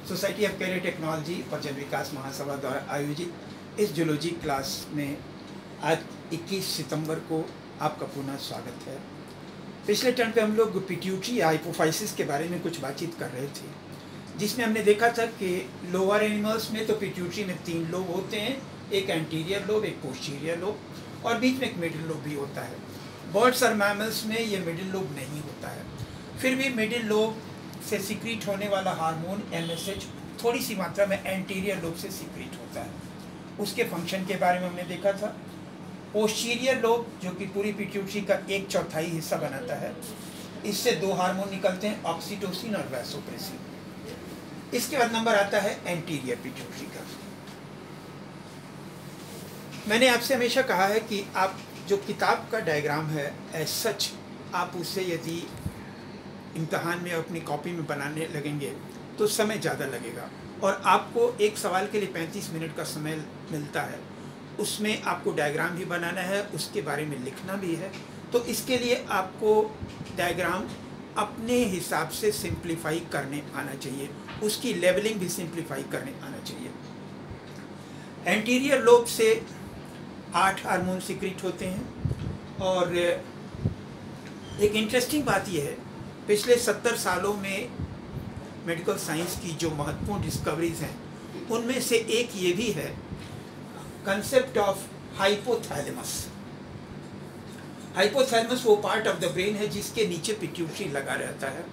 Society of career technology और जन विकास महासभा द्वारा आयोजित इस जूलॉजी क्लास में आज 21 सितंबर को आपका पुनः स्वागत है। पिछले टर्म पे हम लोग पिट्यूटरी या हाइपोफाइसिस के बारे में कुछ बातचीत कर रहे थे, जिसमें हमने देखा था कि लोअर एनिमल्स में तो पिट्यूटरी में 3 लोब होते हैं, एक एंटीरियर लोब, एक पोस्टीरियर लोब और बीच में एक मिडिल लोब भी होता है। बर्ड्स और मैमल्स में ये मिडिल लोब नहीं होता है। फिर भी मिडिल लोब से सिक्रीट होने वाला हार्मोन MSH थोड़ी सी मात्रा में एंटीरियर लोब से सिक्रीट होता है। उसके फंक्शन के बारे में हमने देखा था। पोस्टीरियर लोब जो कि पूरी पिट्यूटरी का 1/4 हिस्सा बनाता है, इससे 2 हार्मोन निकलते हैं, ऑक्सीटोसिन और वैसोप्रेसिन। इसके बाद नंबर आता है एंटीरियर पिट्यूटरी का। मैंने आपसे हमेशा कहा है कि आप जो किताब का डायग्राम है एज सच, आप उसे यदि इम्तहान में अपनी कॉपी में बनाने लगेंगे तो समय ज़्यादा लगेगा और आपको एक सवाल के लिए 35 मिनट का समय मिलता है। उसमें आपको डायग्राम भी बनाना है, उसके बारे में लिखना भी है। तो इसके लिए आपको डायग्राम अपने हिसाब से सिंप्लीफाई करने आना चाहिए, उसकी लेवलिंग भी सिंप्लीफाई करने आना चाहिए। एंटीरियर लोब से 8 हार्मोन सिक्रीट होते हैं और एक इंटरेस्टिंग बात यह है, पिछले 70 सालों में मेडिकल साइंस की जो महत्वपूर्ण डिस्कवरीज हैं उनमें से एक ये भी है, कंसेप्ट ऑफ हाइपोथैलेमस। हाइपोथैलेमस वो पार्ट ऑफ द ब्रेन है जिसके नीचे पिट्यूटरी लगा रहता है।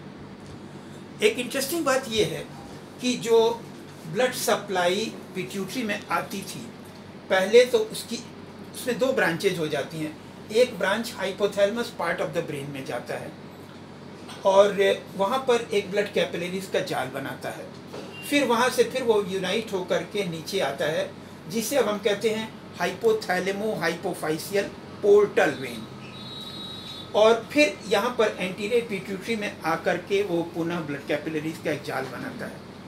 एक इंटरेस्टिंग बात ये है कि जो ब्लड सप्लाई पिट्यूटरी में आती थी, पहले तो उसमें 2 ब्रांचेज हो जाती हैं। एक branch hypothalamus part of the brain में जाता है और वहाँ पर एक ब्लड कैपिलरीज का जाल बनाता है। फिर वहाँ से फिर वो यूनाइट होकर के नीचे आता है, जिसे अब हम कहते हैं हाइपोथैलेमो हाइपोफाइसियल पोर्टल वेन। और फिर यहाँ पर एंटीरियर पिट्यूटरी में आकर के वो पुनः ब्लड कैपिलरीज का एक जाल बनाता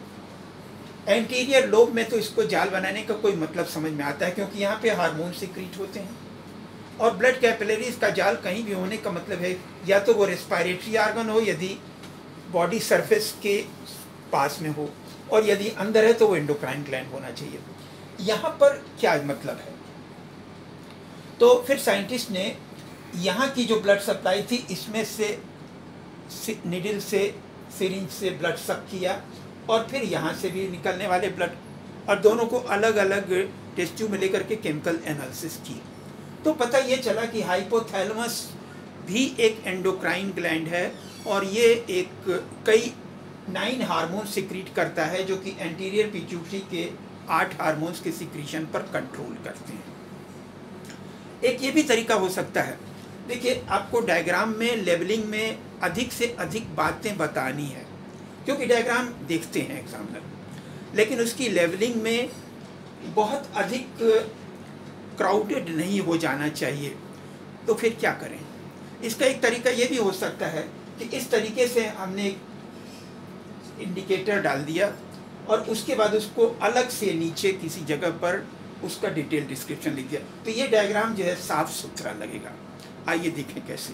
है। एंटीरियर लोब में तो इसको जाल बनाने का कोई मतलब समझ में आता है, क्योंकि यहाँ पे हार्मोन सिक्रीट होते हैं और ब्लड कैपिलरीज का जाल कहीं भी होने का मतलब है या तो वो रेस्पिरेटरी ऑर्गन हो यदि बॉडी सरफेस के पास में हो, और यदि अंदर है तो वो एंडोक्राइन ग्लैंड होना चाहिए। यहाँ पर क्या मतलब है? तो फिर साइंटिस्ट ने यहाँ की जो ब्लड सप्लाई थी इसमें से निडल से सिरिंज से ब्लड सक किया और फिर यहाँ से भी निकलने वाले ब्लड, और दोनों को अलग अलग टेस्ट ट्यूब में लेकर के केमिकल एनालिसिस की। तो पता ये चला कि हाइपोथैलेमस भी एक एंडोक्राइन ग्लैंड है और ये एक कई 9 हार्मोन सिक्रीट करता है, जो कि एंटीरियर पिट्यूटरी के 8 हार्मोन्स के सिक्रीशन पर कंट्रोल करते हैं। एक ये भी तरीका हो सकता है, देखिए आपको डायग्राम में लेवलिंग में अधिक से अधिक बातें बतानी है, क्योंकि डायग्राम देखते हैं एग्जामिनर, लेकिन उसकी लेवलिंग में बहुत अधिक क्राउडेड नहीं हो जाना चाहिए। तो फिर क्या करें? इसका एक तरीका ये भी हो सकता है कि इस तरीके से हमने एक इंडिकेटर डाल दिया और उसके बाद उसको अलग से नीचे किसी जगह पर उसका डिटेल डिस्क्रिप्शन लिख दिया, तो ये डायग्राम जो है साफ सुथरा लगेगा। आइए देखें कैसे।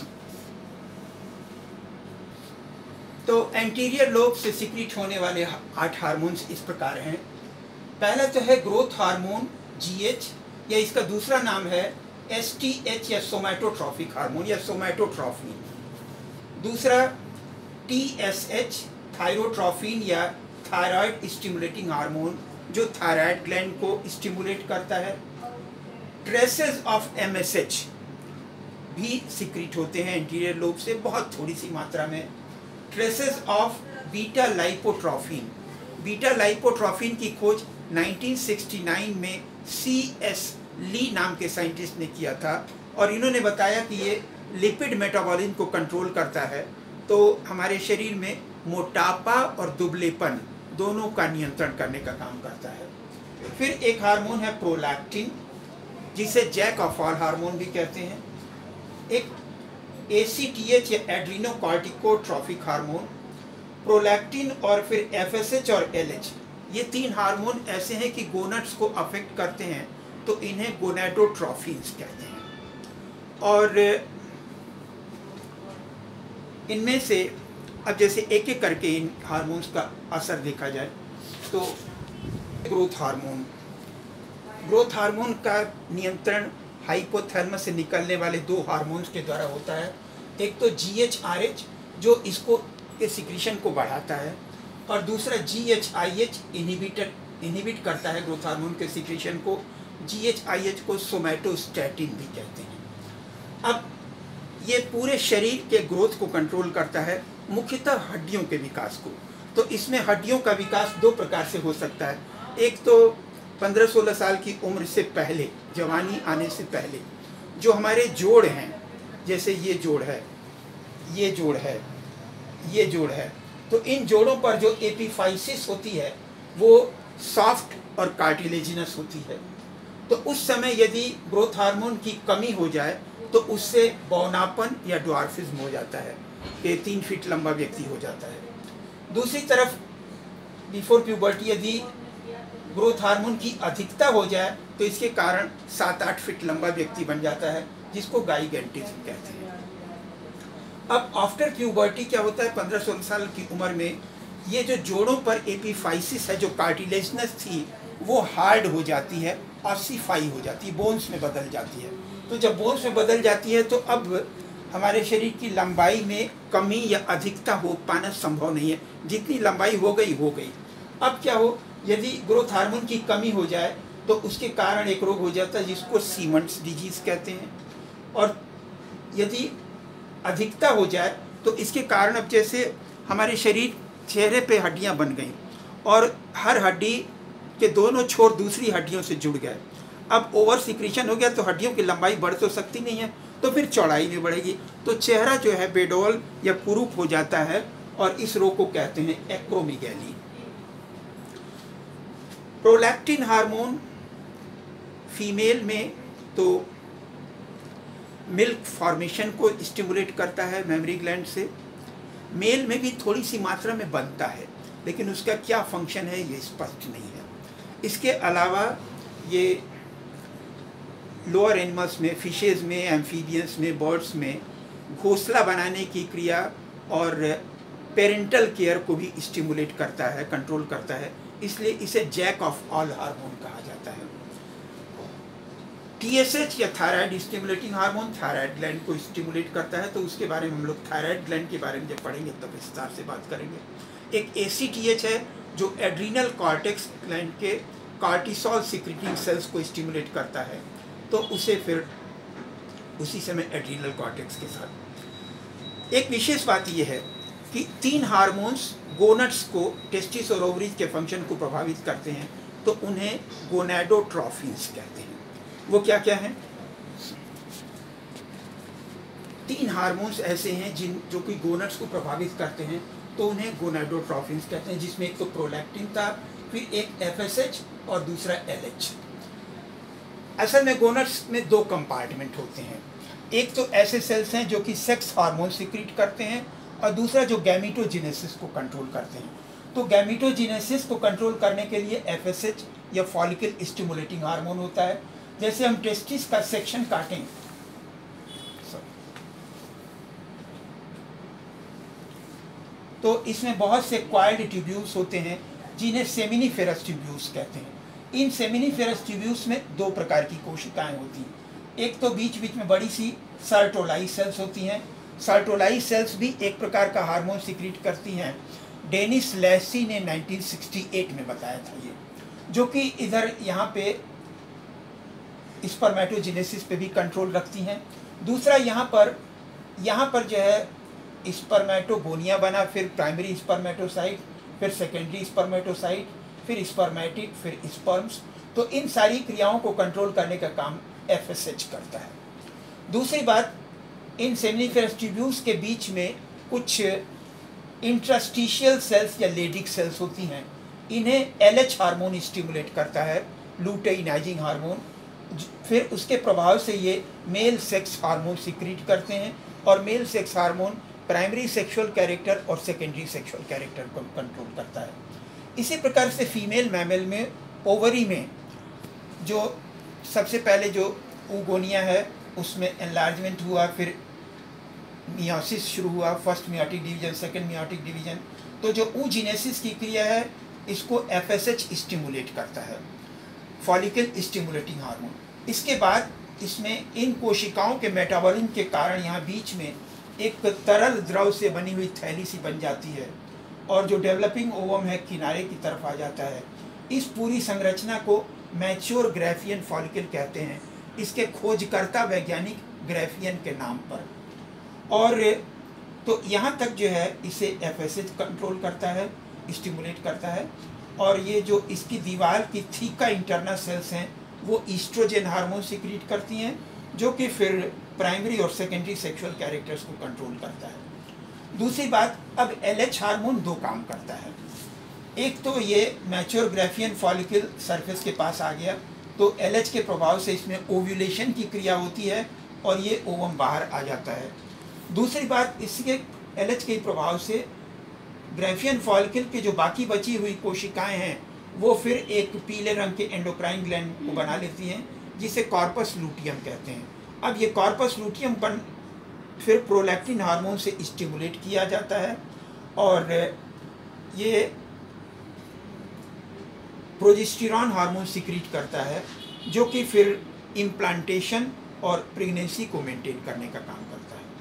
तो एंटीरियर लोब से सिक्रीट होने वाले 8 हार्मोन्स इस प्रकार हैं। पहला तो है ग्रोथ हार्मोन GH, या इसका दूसरा नाम है STH या सोमैटोट्रॉफिक हार्मोन या सोमैटोट्रॉफिन। दूसरा TSH थायरोट्रॉफिन या थायराइड स्टिमुलेटिंग हार्मोन, जो थायराइड ग्लैंड को स्टिमुलेट करता है। ट्रेसेस ऑफ MSH भी सिक्रीट होते हैं एंटीरियर लोब से, बहुत थोड़ी सी मात्रा में। Traces of beta lipotrophin, beta lipotrophin की खोज 1969 में CS ली नाम के साइंटिस्ट ने किया था और इन्होंने बताया कि ये लिपिड मेटाबॉलिज्म को कंट्रोल करता है, तो हमारे शरीर में मोटापा और दुबलेपन दोनों का नियंत्रण करने का काम करता है। फिर एक हार्मोन है प्रोलैक्टिन, जिसे जैक ऑफ ऑल हार्मोन भी कहते हैं। एक ACTH या एड्रीनोकॉर्टिकोट्रॉफिक हार्मोन, प्रोलैक्टिन और फिर FSH और LH, ये 3 हार्मोन ऐसे हैं कि गोनड्स को अफेक्ट करते हैं, तो इन्हें गोनेडोट्रॉफिन्स कहते हैं। और इनमें से अब जैसे एक एक करके इन हार्मोन्स का असर देखा जाए तो ग्रोथ हार्मोन का नियंत्रण हाइपोथैलेमस से निकलने वाले दो हार्मोन्स के द्वारा होता है। एक तो GHRH जो इसको के सिक्रीशन को बढ़ाता है, और दूसरा GHIH इनहिबिट करता है ग्रोथ हार्मोन के सिक्रीशन को। GHIH को सोमैटोस्टैटिन भी कहते हैं। अब ये पूरे शरीर के ग्रोथ को कंट्रोल करता है, मुख्यतः हड्डियों के विकास को। तो इसमें हड्डियों का विकास दो प्रकार से हो सकता है। एक तो 15-16 साल की उम्र से पहले, जवानी आने से पहले, जो हमारे जोड़ हैं, जैसे ये जोड़ है, ये जोड़ है, ये जोड़ है, तो इन जोड़ों पर जो एपिफाइसिस होती है वो सॉफ्ट और कार्टिलेजिनस होती है। तो उस समय यदि ग्रोथ हार्मोन की कमी हो जाए तो उससे बौनापन या ड्वार्फिज्म हो जाता है, कि 3 फीट लंबा व्यक्ति हो जाता है। दूसरी तरफ बिफोर प्यूबर्टी यदि ग्रोथ हार्मोन की अधिकता हो जाए तो इसके कारण 7-8 फीट लंबा व्यक्ति बन जाता है, जिसको गाइगेंटिज्म कहते हैं। अब आफ्टर प्यूबर्टी क्या होता है, 15-16 साल की उम्र में ये जो जोड़ों पर एपिफाइसिस है, जो कार्टिलेजिनस थी, वो हार्ड हो जाती है, ऑसिफाई हो जाती है, बोन्स में बदल जाती है। तो जब बोन्स में बदल जाती है तो अब हमारे शरीर की लंबाई में कमी या अधिकता हो पाना संभव नहीं है, जितनी लंबाई हो गई हो गई। अब क्या हो, यदि ग्रोथ हार्मोन की कमी हो जाए तो उसके कारण एक रोग हो जाता है जिसको सीमंड्स डिजीज कहते हैं, और यदि अधिकता हो जाए तो इसके कारण अब जैसे हमारे शरीर चेहरे पे हड्डियां बन गई और हर हड्डी के दोनों छोर दूसरी हड्डियों से जुड़ गए। अब ओवर सिक्रीशन हो गया तो हड्डियों की लंबाई बढ़ तो सकती नहीं है, तो फिर चौड़ाई भी बढ़ेगी, तो चेहरा जो है बेडोल या कुरूप हो जाता है, और इस रोग को कहते हैं एक्रोमीगैली। प्रोलैक्टिन हार्मोन फीमेल में तो मिल्क फॉर्मेशन को स्टिमुलेट करता है मेमरी ग्लैंड से। मेल में भी थोड़ी सी मात्रा में बनता है, लेकिन उसका क्या फंक्शन है ये स्पष्ट नहीं है। इसके अलावा ये लोअर एनिमल्स में, फिशेज में, एम्फीबियंस में, बर्ड्स में घोंसला बनाने की क्रिया और पेरेंटल केयर को भी स्टिमुलेट करता है, कंट्रोल करता है, इसलिए इसे जैक ऑफ ऑल हार्मोन कहा जाता है। TSH या thyroid stimulating hormone thyroid gland को स्टिमुलेट करता है, तो उसके बारे में हम लोग थायराइड ग्लैंड के बारे में जब पढ़ेंगे तब विस्तार से बात करेंगे। एक ACTH है जो एड्रीनल कॉर्टेक्स ग्लैंड के कार्टिसोल सिक्रेटिंग सेल्स को स्टिमुलेट करता है, तो उसे फिर उसी समय एड्रीनल कॉर्टेक्स के साथ। एक विशेष बात यह है कि 3 हार्मोन्स गोनड्स को, टेस्टिस और ओवरीज के फंक्शन को प्रभावित करते हैं, तो उन्हें गोनाडोट्रोफिन्स कहते हैं। वो क्या क्या हैं? 3 हार्मोन्स ऐसे हैं जो कि गोनड्स को प्रभावित करते हैं, तो उन्हें गोनाडोट्रोफिन्स कहते हैं, जिसमें एक तो प्रोलैक्टिन था, फिर एक FSH और दूसरा LH। असल में गोनड्स में 2 कंपार्टमेंट होते हैं। एक तो ऐसे सेल्स हैं जो कि सेक्स हार्मोन सिक्रीट करते हैं, और दूसरा जो गैमीटोजेनेसिस को कंट्रोल करते हैं। तो गैमीटोजेनेसिस को कंट्रोल करने के लिए FSH या फॉलिकल स्टिमुलेटिंग हार्मोन होता है। जैसे हम टेस्टिस का सेक्शन काटें, तो इसमें बहुत से क्वाइल्ड ट्यूब्यूल्स होते हैं जिन्हें सेमिनिफेरस ट्यूब्यूल्स कहते हैं। इन सेमिनिफेरस ट्यूब्यूल्स में 2 प्रकार की कोशिकाएं होती हैं। एक तो बीच बीच में बड़ी सी सर्टोलाई सेल्स होती हैं। सर्टोलाई सेल्स भी एक प्रकार का हार्मोन सिक्रीट करती हैं। डेनिस लैसी ने 1968 में बताया था ये, जो कि इधर यहाँ पे स्पर्मेटोजेनेसिस पे भी कंट्रोल रखती हैं। दूसरा यहाँ पर जो है स्पर्मेटोगोनिया बना, फिर प्राइमरी स्पर्मेटोसाइट, फिर सेकेंडरी स्पर्मेटोसाइट, फिर स्पर्मेटिड, फिर स्पर्म्स। तो इन सारी क्रियाओं को कंट्रोल करने का काम FSH करता है। दूसरी बात, इन सेमिनिफेरस ट्यूब्यूल्स के बीच में कुछ इंट्रास्टिशियल सेल्स या लेडिक सेल्स होती हैं। इन्हें LH हार्मोन स्टिमुलेट करता है, लुटेइनाइजिंग हार्मोन। फिर उसके प्रभाव से ये मेल सेक्स हार्मोन सिक्रीट करते हैं, और male sex hormone primary sexual character और सेकेंडरी सेक्सुअल कैरेक्टर को कंट्रोल करता है। इसी प्रकार से फीमेल मैमल में ओवरी में जो सबसे पहले जो ओगोनिया है उसमें एनलार्जमेंट हुआ, फिर मियोसिस शुरू हुआ, first meiotic division, second meiotic division. तो जो oogenesis की क्रिया है इसको FSH स्टिमुलेट करता है, फॉलिकल स्टिमुलेटिंग हार्मोन। इसके बाद इसमें इन कोशिकाओं के मेटाबॉलिज्म के कारण यहाँ बीच में एक तरल द्रव से बनी हुई थैली सी बन जाती है और जो डेवलपिंग ओवम है किनारे की तरफ आ जाता है। इस पूरी संरचना को मैच्योर ग्राफियन फॉलिकल कहते हैं, इसके खोजकर्ता वैज्ञानिक ग्राफियन के नाम पर। और तो यहाँ तक जो है इसे FSH कंट्रोल करता है, स्टिमुलेट करता है। और ये जो इसकी दीवार की थीका इंटरनल सेल्स हैं वो ईस्ट्रोजन हार्मोन सिक्रीट करती हैं, जो कि फिर प्राइमरी और सेकेंडरी सेक्सुअल कैरेक्टर्स को कंट्रोल करता है। दूसरी बात, अब LH हार्मोन दो काम करता है। एक तो ये मैच्योर ग्राफियन फॉलिकल सरफेस के पास आ गया तो LH के प्रभाव से इसमें ओव्यूलेशन की क्रिया होती है और ये ओवम बाहर आ जाता है। दूसरी बात, इसके LH के प्रभाव से ग्राफियन फॉलिकल के जो बाकी बची हुई कोशिकाएं हैं वो फिर एक पीले रंग के एंडोक्राइन ग्लैंड को बना लेती हैं जिसे कॉर्पस लूटियम कहते हैं। अब ये कॉर्पस लूटियम फिर प्रोलैक्टिन हार्मोन से स्टिमुलेट किया जाता है और ये प्रोजेस्टेरॉन हार्मोन सिक्रीट करता है, जो कि फिर इम्प्लांटेशन और प्रेगनेंसी को मेंटेन करने का काम करता है।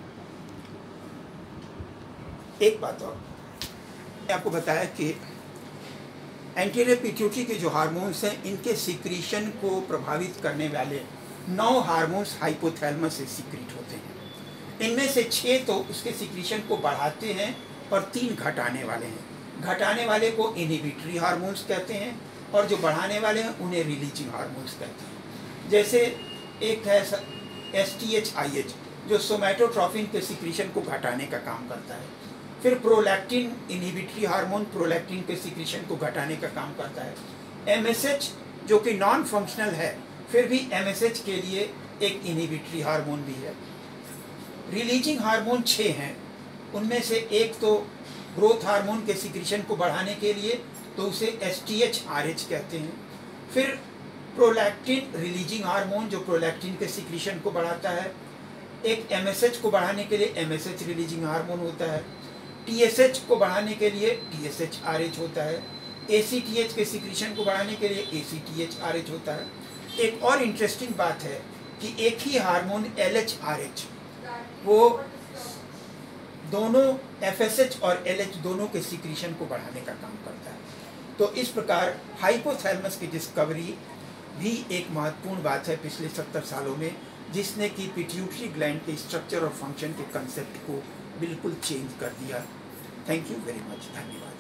एक बात और आपको बताया कि एंटीरियर पिट्यूटरी के जो हार्मोन्स हैं इनके सिक्रीशन को प्रभावित करने वाले 9 हार्मोन्स हाइपोथैलेमस से सिक्रीट होते हैं। इनमें से 6 तो उसके सिक्रीशन को बढ़ाते हैं और 3 घटाने वाले हैं। घटाने वाले को इनहिबिटरी हार्मोन्स कहते हैं और जो बढ़ाने वाले हैं उन्हें रिलीजिंग हार्मोन्स कहते हैं। जैसे एक है STHIH जो सोमैटोट्रोफिन के सिक्रीशन को घटाने का काम करता है। फिर प्रोलैक्टिन इनहिबिटरी हार्मोन प्रोलैक्टिन के सिक्रीशन को घटाने का काम करता है। MSH जो कि नॉन फंक्शनल है फिर भी MSH के लिए एक इनहिबिटरी हार्मोन भी है। रिलीजिंग हार्मोन 6 हैं, उनमें से एक तो ग्रोथ हार्मोन के सिक्रीशन को बढ़ाने के लिए तो उसे STHRH कहते हैं। फिर प्रोलैक्टिन रिलीजिंग हार्मोन जो प्रोलैक्टिन के सिक्रीशन को बढ़ाता है। एक MSH को बढ़ाने के लिए MSH रिलीजिंग हार्मोन होता है। TSH को बढ़ाने के लिए TSHRH होता है। ACTH के सिक्रीशन को बढ़ाने के लिए ACTHRH होता है। एक और इंटरेस्टिंग बात है कि एक ही हार्मोन LHRH वो दोनों FSH और LH दोनों के सिक्रीशन को बढ़ाने का काम करता है। तो इस प्रकार हाइपोथैलेमस की डिस्कवरी भी एक महत्वपूर्ण बात है पिछले 70 सालों में, जिसने कि पिट्यूटरी ग्लैंड के स्ट्रक्चर और फंक्शन के कंसेप्ट को बिल्कुल चेंज कर दिया। थैंक यू वेरी मच, धन्यवाद।